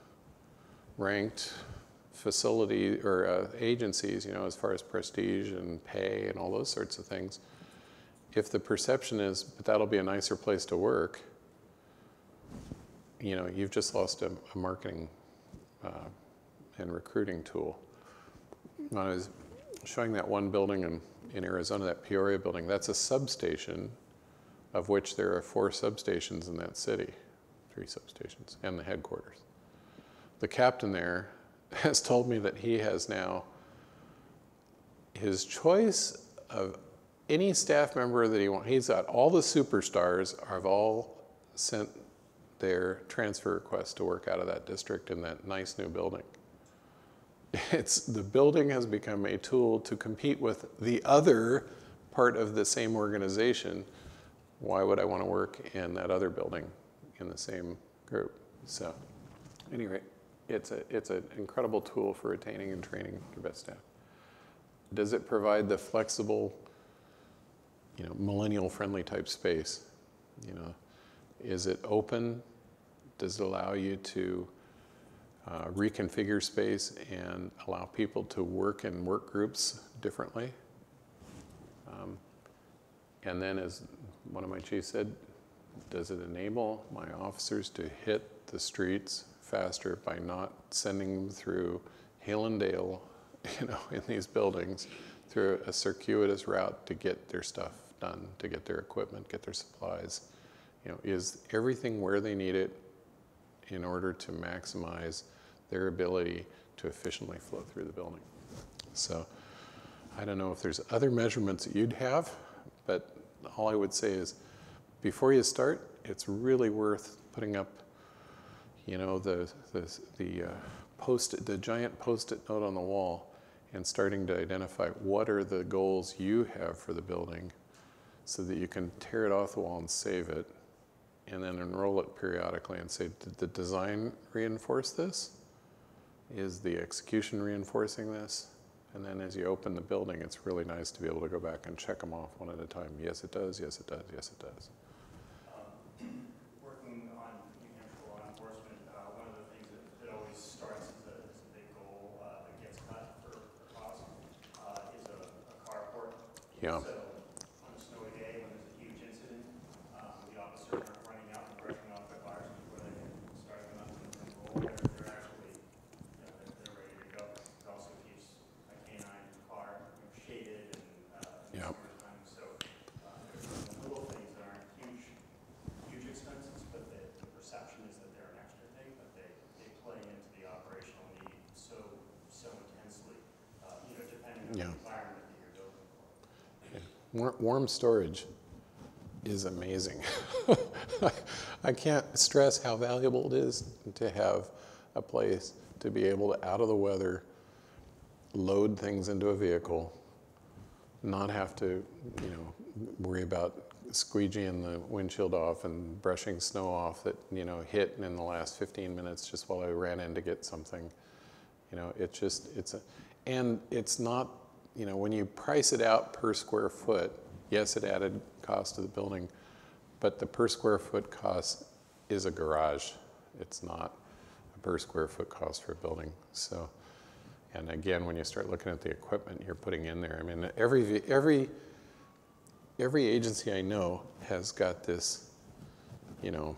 ranked facility or uh, agencies, you know, as far as prestige and pay and all those sorts of things, if the perception is, but that'll be a nicer place to work, you know, you've just lost a, a marketing uh, and recruiting tool. When I was showing that one building in, in Arizona, that Peoria building, that's a substation of which there are four substations in that city, three substations, and the headquarters. The captain there has told me that he has now, his choice of any staff member that he wants, he's got all the superstars have all sent their transfer requests to work out of that district in that nice new building. It's, the building has become a tool to compete with the other part of the same organization. Why would I want to work in that other building in the same group? So, anyway, it's a it's an incredible tool for retaining and training your best staff. Does it provide the flexible, you know, millennial-friendly type space? You know, is it open? Does it allow you to uh, reconfigure space and allow people to work in work groups differently? Um, and then, as one of my chiefs said, does it enable my officers to hit the streets faster by not sending them through Hale and Dale, you know, in these buildings, through a circuitous route to get their stuff done to get their equipment, get their supplies. You know, is everything where they need it in order to maximize their ability to efficiently flow through the building. So I don't know if there's other measurements that you'd have, but all I would say is before you start, it's really worth putting up, you know, the, the, the uh, post, the giant post-it note on the wall and starting to identify what are the goals you have for the building so that you can tear it off the wall and save it and then enroll it periodically and say, did the design reinforce this? Is the execution reinforcing this? And then as you open the building, it's really nice to be able to go back and check them off one at a time. Yes, it does. Yes, it does. Yes, it does. Um, working on New Hampshire law enforcement, uh, one of the things that, that always starts as a, as a big goal uh, that gets cut for, for cost uh, is a, a carport. Yeah. So on a snowy day when there's a huge incident, um, the officers aren't running out and brushing off their cars before they start them up and roll. They're, they're actually, you know, they're, they're ready to go. It also keeps a canine car, you know, shaded and uh, in Yep. summertime. So uh, there's some little things that aren't huge, huge expenses, but the, the perception is that they're an extra thing, but they, they play into the operational need so so intensely, uh, you know, depending on Yeah. the environment that you're building for. Yeah. War- Warm storage is amazing. I can't stress how valuable it is to have a place to be able to, out of the weather, load things into a vehicle, not have to, you know, worry about squeegeeing the windshield off and brushing snow off that, you know, hit in the last fifteen minutes just while I ran in to get something. You know, it's just, it's a, and it's not, you know, when you price it out per square foot, yes, it added cost to the building, but the per square foot cost is a garage. It's not a per square foot cost for a building. So, and again, when you start looking at the equipment you're putting in there, I mean, every, every, every agency I know has got this, you know,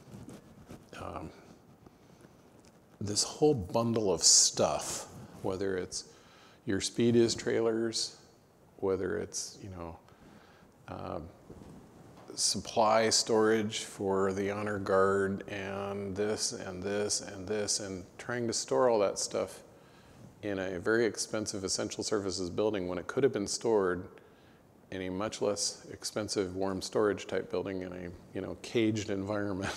um, this whole bundle of stuff, whether it's your speed is trailers, whether it's, you know, um, supply storage for the honor guard and this and this and this, and trying to store all that stuff in a very expensive essential services building when it could have been stored in a much less expensive warm storage type building in a, you know, caged environment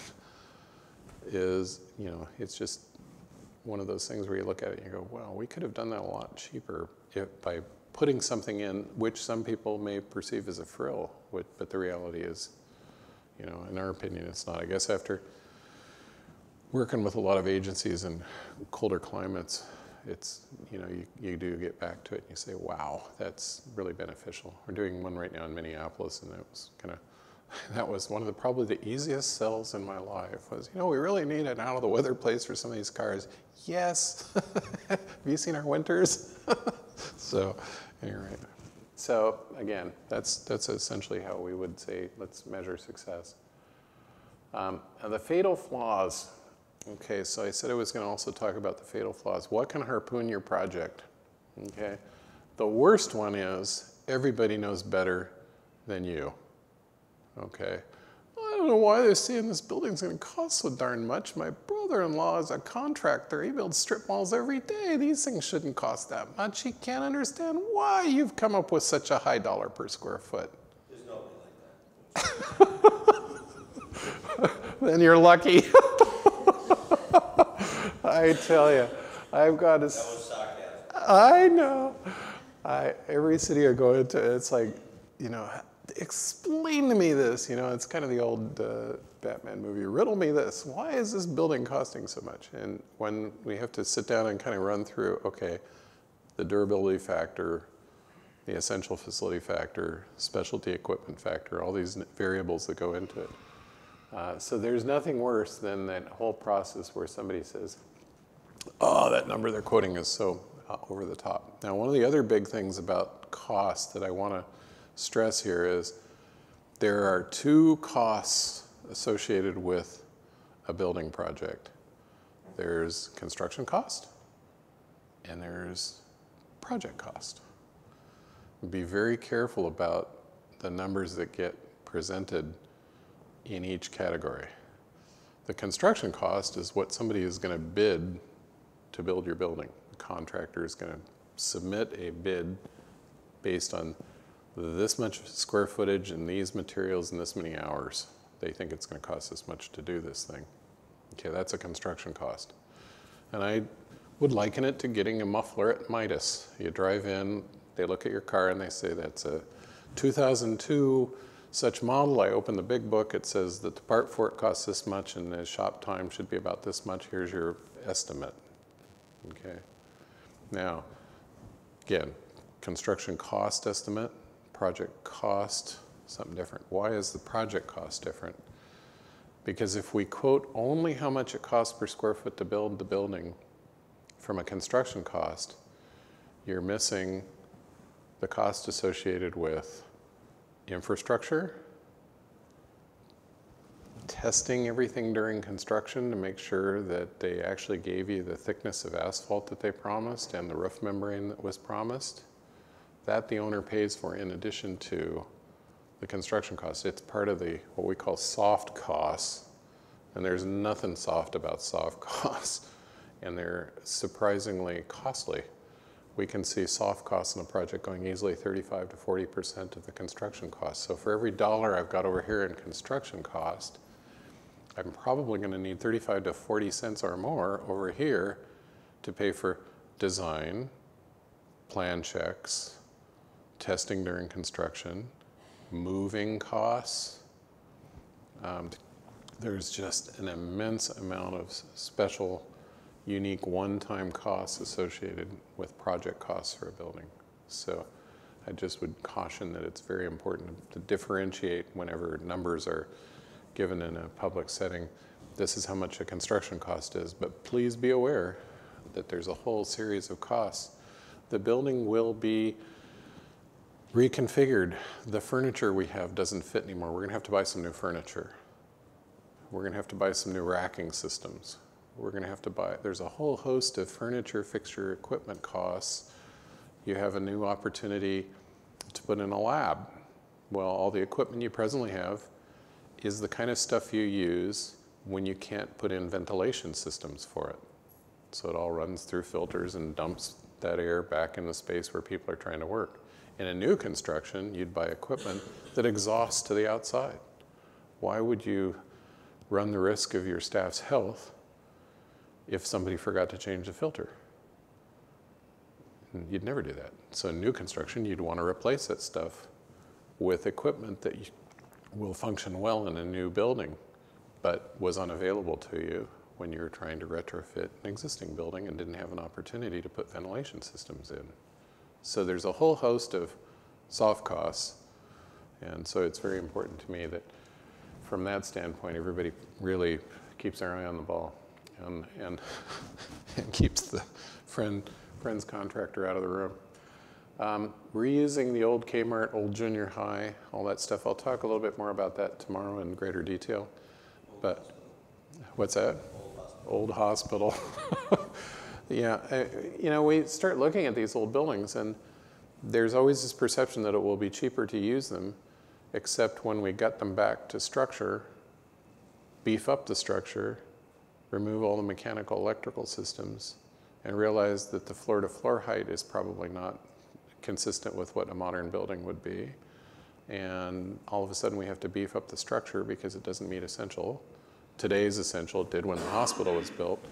is, you know, it's just one of those things where you look at it and you go, well, we could have done that a lot cheaper if, by putting something in which some people may perceive as a frill, but the reality is, you know, in our opinion, it's not. I guess after working with a lot of agencies in colder climates, it's, you know, you, you do get back to it and you say, wow, that's really beneficial. We're doing one right now in Minneapolis, and that was kind of, that was one of the probably the easiest sells in my life was, you know, we really need an out of the weather place for some of these cars. Yes. Have you seen our winters? So, anyway. So again, that's that's essentially how we would say let's measure success. Um, and the fatal flaws. Okay, so I said I was going to also talk about the fatal flaws. What can harpoon your project? Okay, the worst one is everybody knows better than you. Okay, I don't know why they're saying this building's going to cost so darn much. My brother-in-law is a contractor. He builds strip malls every day. These things shouldn't cost that much. He can't understand why you've come up with such a high dollar per square foot. There's nobody like that. Then you're lucky. I tell you, I've got to. That was sarcasm. I know. I every city I go into, it's like, you know, explain to me this. You know, it's kind of the old uh, Batman movie. Riddle me this. Why is this building costing so much? And when we have to sit down and kind of run through, okay, the durability factor, the essential facility factor, specialty equipment factor, all these variables that go into it. Uh, so there's nothing worse than that whole process where somebody says, oh, that number they're quoting is so uh, over the top. Now, one of the other big things about cost that I want to stress here is there are two costs associated with a building project. There's construction cost and there's project cost. Be very careful about the numbers that get presented in each category. The construction cost is what somebody is going to bid to build your building. The contractor is going to submit a bid based on this much square footage and these materials and this many hours. They think it's going to cost this much to do this thing. Okay, that's a construction cost. And I would liken it to getting a muffler at Midas. You drive in, they look at your car and they say, that's a two thousand two such model. I open the big book, it says that the part for it costs this much and the shop time should be about this much. Here's your estimate. Okay. Now, again, construction cost estimate, project cost, something different. Why is the project cost different? Because if we quote only how much it costs per square foot to build the building from a construction cost, you're missing the cost associated with infrastructure, testing everything during construction to make sure that they actually gave you the thickness of asphalt that they promised and the roof membrane that was promised. That the owner pays for in addition to the construction cost. It's part of the what we call soft costs, and there's nothing soft about soft costs, and they're surprisingly costly. We can see soft costs in a project going easily thirty-five to forty percent of the construction cost. So for every dollar I've got over here in construction cost, I'm probably going to need thirty-five to forty cents or more over here to pay for design, plan checks, testing during construction, moving costs. Um, there's just an immense amount of special, unique one-time costs associated with project costs for a building. So I just would caution that it's very important to differentiate whenever numbers are given in a public setting. This is how much a construction cost is, but please be aware that there's a whole series of costs. The building will be reconfigured. The furniture we have doesn't fit anymore. We're gonna have to buy some new furniture. We're gonna have to buy some new racking systems. We're gonna have to buy, there's a whole host of furniture, fixture, equipment costs. You have a new opportunity to put in a lab. Well, all the equipment you presently have is the kind of stuff you use when you can't put in ventilation systems for it. So it all runs through filters and dumps that air back in the space where people are trying to work. In a new construction, you'd buy equipment that exhausts to the outside. Why would you run the risk of your staff's health if somebody forgot to change the filter? You'd never do that. So in new construction, you'd want to replace that stuff with equipment that will function well in a new building, but was unavailable to you when you were trying to retrofit an existing building and didn't have an opportunity to put ventilation systems in. So there's a whole host of soft costs, and so it's very important to me that from that standpoint, everybody really keeps their eye on the ball and, and, and keeps the friend, friend's contractor out of the room. Um, reusing the old Kmart, old junior high, all that stuff. I'll talk a little bit more about that tomorrow in greater detail. But what's that? Old hospital. Yeah, uh, you know, we start looking at these old buildings and there's always this perception that it will be cheaper to use them, except when we gut them back to structure, beef up the structure, remove all the mechanical electrical systems, and realize that the floor-to-floor height is probably not consistent with what a modern building would be. And all of a sudden we have to beef up the structure because it doesn't meet essential. Today's essential, it did when the hospital was built.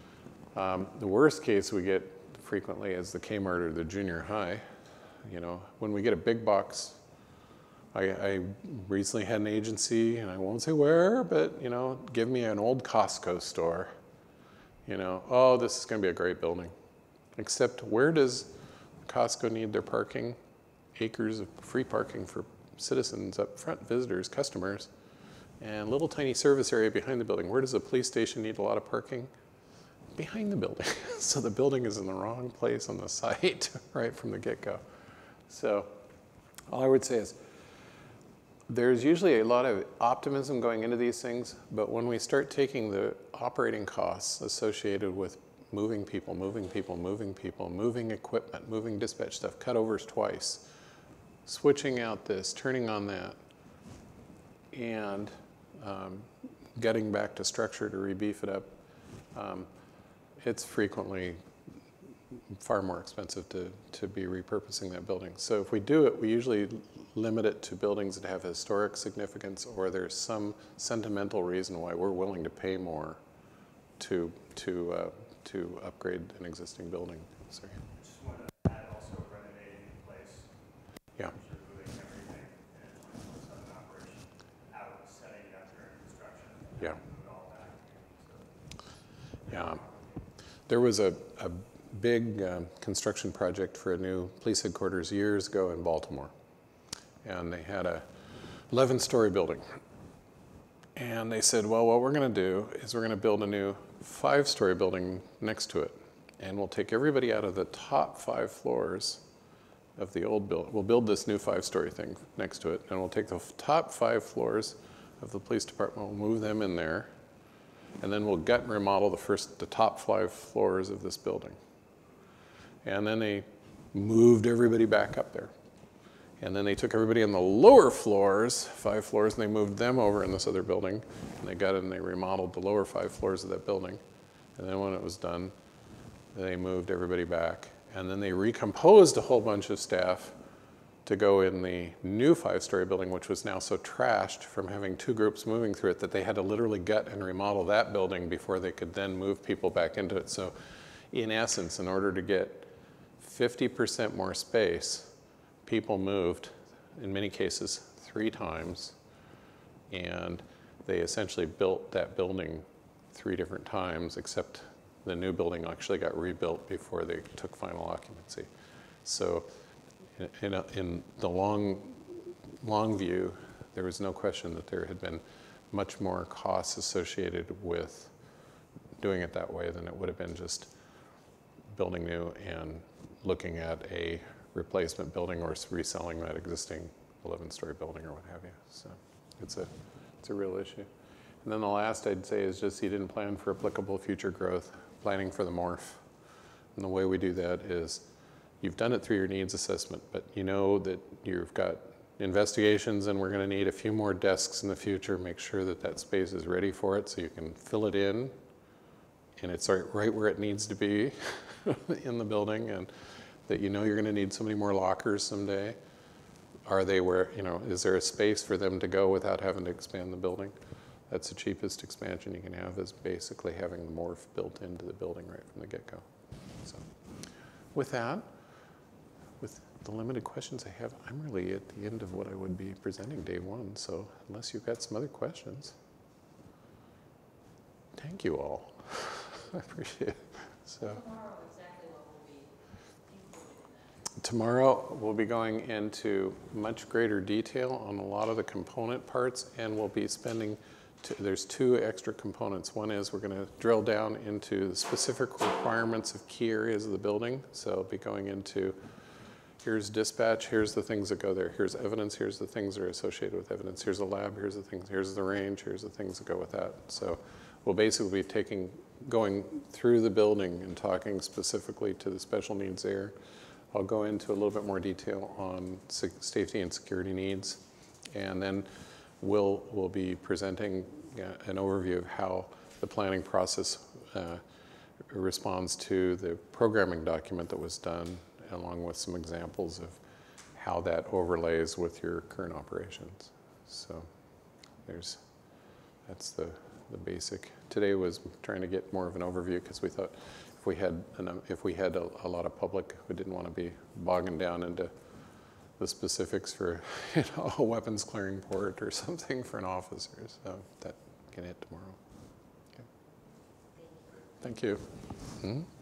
Um, the worst case we get frequently is the Kmart or the junior high. You know, when we get a big box, I, I recently had an agency, and I won't say where, but you know, give me an old Costco store. You know, oh, this is going to be a great building. Except where does Costco need their parking? Acres of free parking for citizens up front, visitors, customers, and little tiny service area behind the building. Where does a police station need a lot of parking? Behind the building. So the building is in the wrong place on the site right from the get-go. So all I would say is there's usually a lot of optimism going into these things, but when we start taking the operating costs associated with moving people, moving people, moving people, moving equipment, moving dispatch stuff, cutovers twice, switching out this, turning on that, and um, getting back to structure to re-beef it up, um, it's frequently far more expensive to, to be repurposing that building. So if we do it, we usually limit it to buildings that have historic significance, or there's some sentimental reason why we're willing to pay more to, to, uh, to upgrade an existing building. Sorry. I just want to add also renovating in place. Yeah. So moving everything in twenty-four seven operation out, setting it up during construction. Yeah. Move it all back in. So, Yeah. There was a, a big um, construction project for a new police headquarters years ago in Baltimore. And they had a eleven story building. And they said, well, what we're going to do is we're going to build a new five story building next to it. And we'll take everybody out of the top five floors of the old building. We'll build this new five story thing next to it. And we'll take the top five floors of the police department, we'll move them in there. And then we'll gut and remodel the first, the top five floors of this building. And then they moved everybody back up there. And then they took everybody in the lower floors, five floors, and they moved them over in this other building. And they got it and they remodeled the lower five floors of that building. And then when it was done, they moved everybody back. And then they recomposed a whole bunch of staff to go in the new five-story building, which was now so trashed from having two groups moving through it that they had to literally gut and remodel that building before they could then move people back into it. So in essence, in order to get fifty percent more space, people moved, in many cases, three times, and they essentially built that building three different times, except the new building actually got rebuilt before they took final occupancy. So in, in, in the long, long view, there was no question that there had been much more costs associated with doing it that way than it would have been just building new and looking at a replacement building or reselling that existing eleven story building or what have you. So it's a, it's a real issue. And then the last I'd say is just you didn't plan for applicable future growth, planning for the morph. And the way we do that is you've done it through your needs assessment, but you know that you've got investigations and we're going to need a few more desks in the future. Make sure that that space is ready for it so you can fill it in and it's right, right where it needs to be in the building, and that you know you're going to need so many more lockers someday. Are they where, you know, is there a space for them to go without having to expand the building? That's the cheapest expansion you can have, is basically having the morph built into the building right from the get-go. So with that, with the limited questions I have, I'm really at the end of what I would be presenting day one. So unless you've got some other questions, thank you all. I appreciate it. So. Tomorrow we'll be going into much greater detail on a lot of the component parts, and we'll be spending, two, there's two extra components. One is we're going to drill down into the specific requirements of key areas of the building. So I'll be going into, here's dispatch, here's the things that go there, here's evidence, here's the things that are associated with evidence, here's a lab, here's the things, here's the range, here's the things that go with that. So we'll basically be taking, going through the building and talking specifically to the special needs there. I'll go into a little bit more detail on safety and security needs, and then we'll, we'll be presenting uh, an overview of how the planning process uh, responds to the programming document that was done, along with some examples of how that overlays with your current operations. So there's, that's the, the basic. Today was trying to get more of an overview because we thought if we had, an, if we had a, a lot of public who didn't want to be bogging down into the specifics for, you know, a weapons clearing port or something for an officer. So that can hit tomorrow. Okay. Thank you. Hmm?